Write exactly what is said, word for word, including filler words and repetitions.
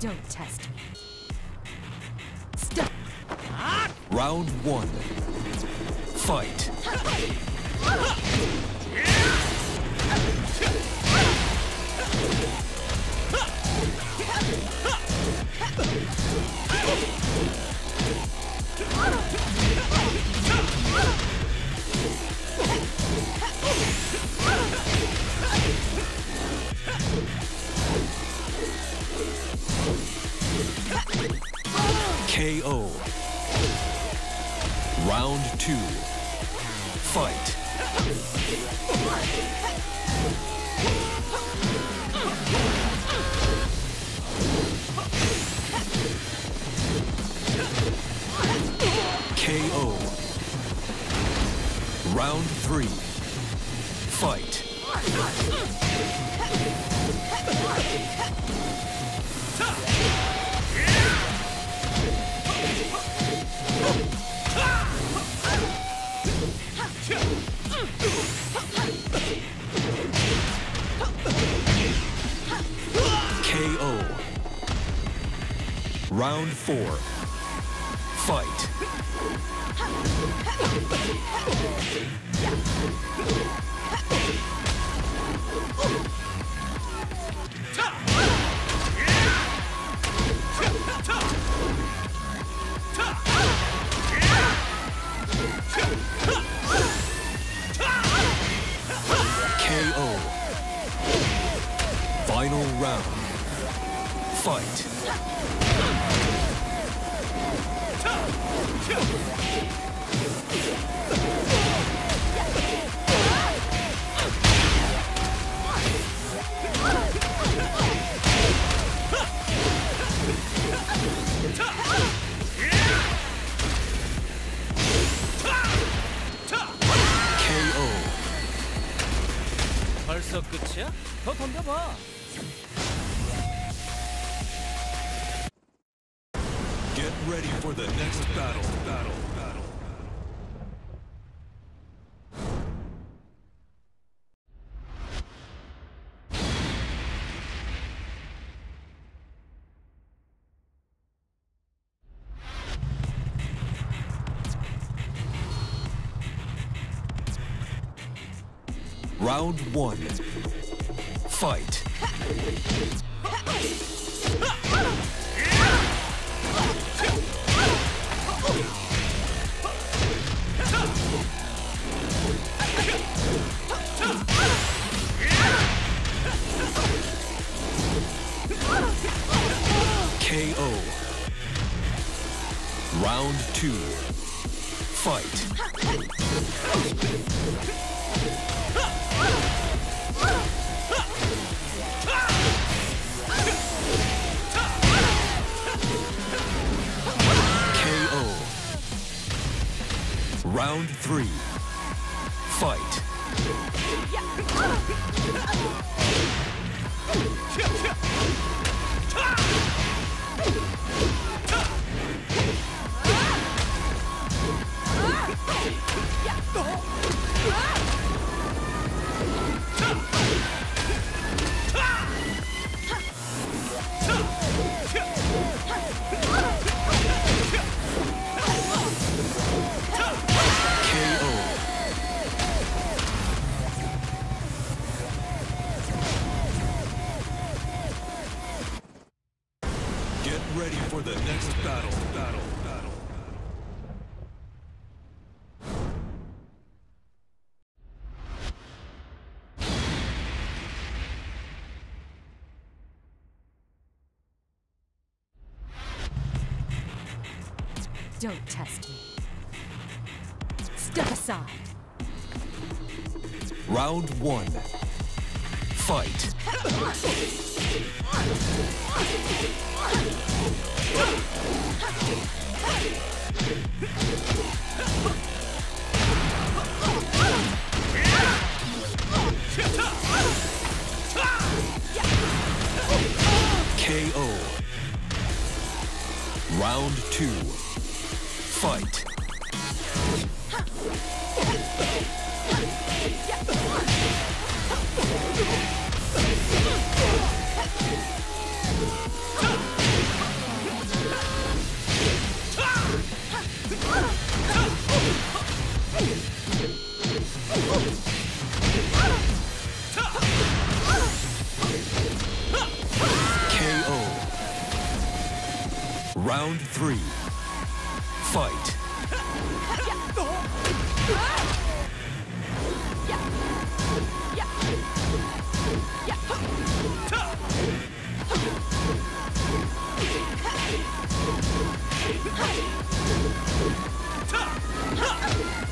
Don't test me. Stop. Round one. Fight. K O. Round two. Fight. K O. Round three. Fight. K O. Round four. Fight. K O. Final round. Fight. K O. 벌써 끝이야? 더 덤벼봐. Get ready for the next battle. Battle. Battle. Round one. Fight. K O. Round two. Fight. K O. Round three. Fight. Get ready for the next battle. Battle. Battle. Don't test me. Step aside. Round one. Fight. K O. Round two. Fight. Round three. Fight. Ha!